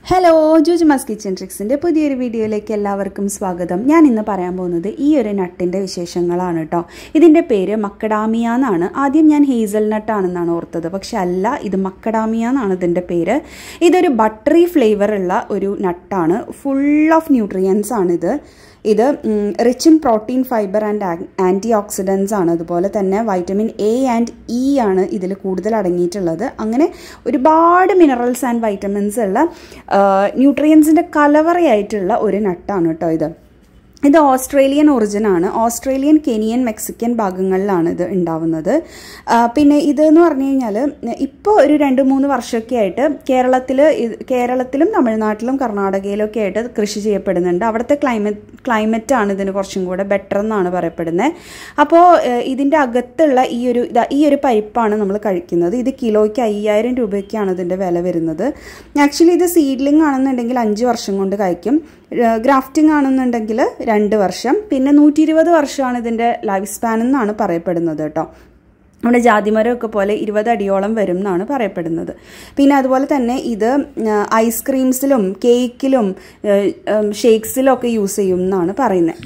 Hello ജൂജിമാസ് kitchen ട്രിക്സിൻ്റെ പുതിയൊരു വീഡിയോയിലേക്ക് എല്ലാവർക്കും സ്വാഗതം. ഞാൻ ഇന്ന് പറയാൻ പോകുന്നത് ഈ ഒരു നട്ടിൻ്റെ വിശേഷങ്ങളാണ് കേട്ടോ. ഇതിൻ്റെ പേര് മക്കഡാമിയ എന്നാണ്. ആദ്യം ഞാൻ ഹേസൽ നട്ടാണെന്നാണ് ഓർത്തത്, പക്ഷെ അല്ല, ഇത് മക്കഡാമിയ എന്നാണ് ഇതിൻ്റെ പേര്. ഇതൊരു ബട്ടറി ഫ്ലേവറുള്ള ഒരു നട്ടാണ്. ഫുൾ ഓഫ് ന്യൂട്രിയൻസ് ആണിത്. ഇത് rich in protein, fibre and antioxidants ആണ്. അതുപോലെ തന്നെ വൈറ്റമിൻ എ ആൻഡ് ഇ ആണ് ഇതിൽ കൂടുതൽ അടങ്ങിയിട്ടുള്ളത്. അങ്ങനെ ഒരുപാട് മിനറൽസ് ആൻഡ് വൈറ്റമിൻസ് ഉള്ള ന്യൂട്രിയൻസിൻ്റെ കലവറയായിട്ടുള്ള ഒരു നട്ടാണ് കേട്ടോ ഇത്. ഇത് ഓസ്ട്രേലിയൻ ഒറിജിനാണ്. ഓസ്ട്രേലിയൻ, കെനിയൻ, മെക്സിക്കൻ ഭാഗങ്ങളിലാണ് ഇത് ഉണ്ടാവുന്നത്. പിന്നെ ഇതെന്ന് പറഞ്ഞു കഴിഞ്ഞാൽ ഇപ്പോൾ ഒരു 2-3 വർഷമൊക്കെ ആയിട്ട് കേരളത്തിലും തമിഴ്നാട്ടിലും കർണാടകയിലൊക്കെ ആയിട്ട് കൃഷി ചെയ്യപ്പെടുന്നുണ്ട്. അവിടുത്തെ ക്ലൈമറ്റാണ് ഇതിന് കുറച്ചും കൂടെ ബെറ്റർ എന്നാണ് പറയപ്പെടുന്നത്. അപ്പോൾ ഇതിൻ്റെ അകത്തുള്ള ഈ ഒരു പരിപ്പാണ് നമ്മൾ കഴിക്കുന്നത്. ഇത് കിലോയ്ക്ക് 5000 രൂപയ്ക്കാണ് ഇതിൻ്റെ വില വരുന്നത്. ആക്ച്വലി ഇത് സീഡ്ലിംഗ് ആണെന്നുണ്ടെങ്കിൽ 5 വർഷം കൊണ്ട് കായ്ക്കും. ഗ്രാഫ്റ്റിംഗ് ആണെന്നുണ്ടെങ്കിൽ 2 വർഷം. പിന്നെ 120 വർഷമാണ് ഇതിൻ്റെ ലൈഫ് സ്പാൻ എന്നാണ് പറയപ്പെടുന്നത് കേട്ടോ. നമ്മുടെ ജാതിമരമൊക്കെ പോലെ 20 അടിയോളം വരും എന്നാണ് പറയപ്പെടുന്നത്. പിന്നെ അതുപോലെ തന്നെ ഇത് ഐസ്ക്രീംസിലും കേക്കിലും ഷേക്സിലും ഒക്കെ യൂസ് ചെയ്യും എന്നാണ് പറയുന്നത്.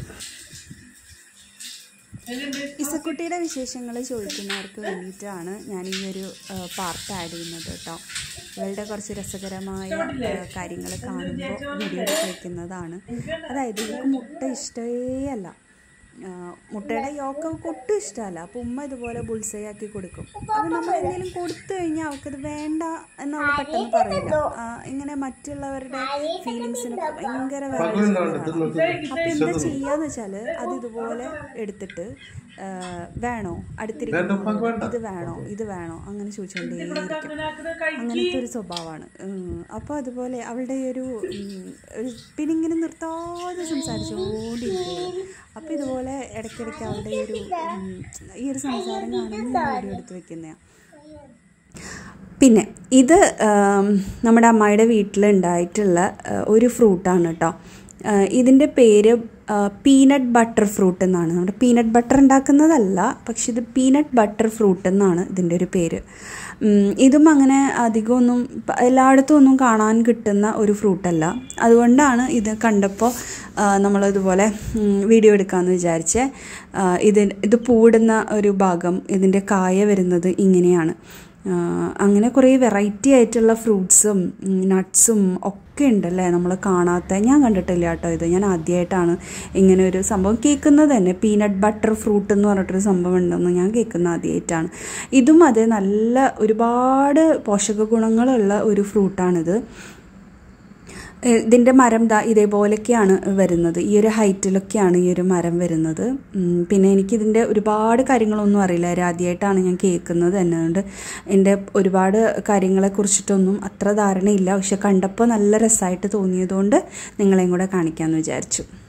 ഇസക്കുട്ടിയുടെ വിശേഷങ്ങൾ ചോദിക്കുന്നവർക്ക് വേണ്ടിയിട്ടാണ് ഞാൻ ഈ ഒരു പാർട്ട് ആഡ് ചെയ്യുന്നത് കേട്ടോ. ഇവളുടെ കുറച്ച് രസകരമായ കാര്യങ്ങൾ കാണുമ്പോൾ വീഡിയോ വയ്ക്കുന്നതാണ്. അതായത് ഇവർക്ക് മുട്ട ഇഷ്ടമേ അല്ല. മുട്ടയുടെ യോക്കൊക്കെ ഒട്ടും ഇഷ്ടമല്ല. അപ്പോൾ ഉമ്മ ഇതുപോലെ ബുൾസൈ ആക്കി കൊടുക്കും. അപ്പോൾ നമ്മൾ എന്തെങ്കിലും കൊടുത്തു കഴിഞ്ഞാൽ അവൾക്കത് വേണ്ട എന്നവൾ പെട്ടെന്ന് പറയില്ല. ഇങ്ങനെ മറ്റുള്ളവരുടെ ഫീലിങ്സിനൊക്കെ ഭയങ്കര അപ്പോൾ എന്താ ചെയ്യാന്ന് വെച്ചാൽ അത് ഇതുപോലെ എടുത്തിട്ട് വേണോ, അടുത്തിരിക്കുന്നു, ഇത് വേണോ അങ്ങനെ ചോദിച്ചുകൊണ്ടേയിരിക്കും. അങ്ങനത്തെ ഒരു സ്വഭാവമാണ്. അപ്പോൾ അതുപോലെ അവളുടെ ഒരു പിന്നെ ഇങ്ങനെ നിർത്താതെ സംസാരിച്ചുകൊണ്ടിരിക്കുകയാണ്. അപ്പോൾ ഇതുപോലെ ഇടയ്ക്കിടയ്ക്ക് അവളുടെ ഈ ഒരു സംസാരം കാണുന്ന വീഡിയോ എടുത്ത് വെക്കുന്നതാണ്. പിന്നെ ഇത് നമ്മുടെ അമ്മായിയുടെ വീട്ടിലുണ്ടായിട്ടുള്ള ഒരു ഫ്രൂട്ടാണ് കേട്ടോ. ഇതിൻ്റെ പേര് പീനട്ട് ബട്ടർ ഫ്രൂട്ട് എന്നാണ്. നമ്മുടെ പീനട്ട് ബട്ടർ ഉണ്ടാക്കുന്നതല്ല, പക്ഷെ ഇത് പീനട്ട് ബട്ടർ ഫ്രൂട്ട് എന്നാണ് ഇതിൻ്റെ ഒരു പേര്. ഇതും അങ്ങനെ അധികമൊന്നും എല്ലായിടത്തും ഒന്നും കാണാൻ കിട്ടുന്ന ഒരു ഫ്രൂട്ടല്ല. അതുകൊണ്ടാണ് ഇത് കണ്ടപ്പോൾ നമ്മളിതുപോലെ വീഡിയോ എടുക്കാമെന്ന് വിചാരിച്ചേ. ഇത് പൂടുന്ന ഒരു ഭാഗം, ഇതിൻ്റെ കായ വരുന്നത് ഇങ്ങനെയാണ്. അങ്ങനെ കുറേ വെറൈറ്റി ആയിട്ടുള്ള ഫ്രൂട്ട്സും നട്ട്സും ഒക്കെ ഉണ്ടല്ലേ നമ്മൾ കാണാത്ത. ഞാൻ കണ്ടിട്ടില്ല കേട്ടോ ഇത്. ഞാൻ ആദ്യമായിട്ടാണ് ഇങ്ങനെ ഒരു സംഭവം കേൾക്കുന്നത് തന്നെ. പീനട്ട് ബട്ടർ ഫ്രൂട്ട് എന്ന് പറഞ്ഞിട്ടൊരു സംഭവം ഉണ്ടെന്ന് ഞാൻ കേൾക്കുന്നത് ആദ്യമായിട്ടാണ്. ഇതും അത് നല്ല ഒരുപാട് പോഷക ഗുണങ്ങളുള്ള ഒരു ഫ്രൂട്ടാണിത്. ഇതിൻ്റെ മരം ഇതേപോലെയൊക്കെയാണ് വരുന്നത്. ഈ ഒരു ഹൈറ്റിലൊക്കെയാണ് ഈ ഒരു മരം വരുന്നത്. പിന്നെ എനിക്കിതിൻ്റെ ഒരുപാട് കാര്യങ്ങളൊന്നും അറിയില്ല. ആദ്യമായിട്ടാണ് ഞാൻ കേൾക്കുന്നത് തന്നെ. അതുകൊണ്ട് എൻ്റെ ഒരുപാട് കാര്യങ്ങളെക്കുറിച്ചിട്ടൊന്നും അത്ര ധാരണയില്ല. പക്ഷെ കണ്ടപ്പോൾ നല്ല രസമായിട്ട് തോന്നിയതുകൊണ്ട് നിങ്ങളെയും കൂടെ കാണിക്കാമെന്ന് വിചാരിച്ചു.